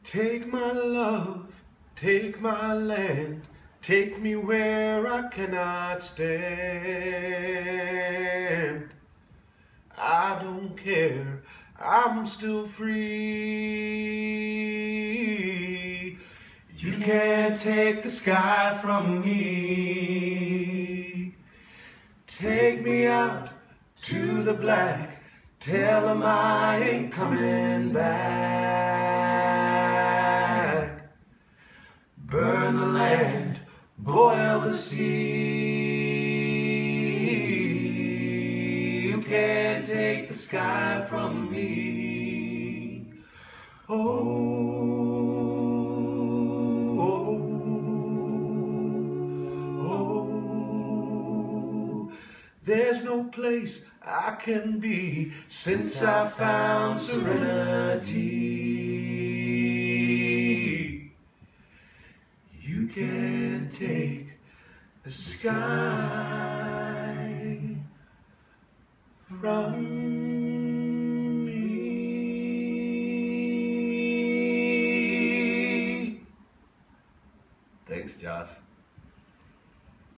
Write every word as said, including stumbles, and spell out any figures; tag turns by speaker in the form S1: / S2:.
S1: Take my love, take my land, take me where I cannot stand. I don't care, I'm still free. You can't take the sky from me. Take me out to the black, tell them I ain't coming back. Burn the land, boil the sea. You can't take the sky from me. Oh, oh, oh. There's no place I can be since I found serenity. You can't take the sky from me. Thanks, Joss.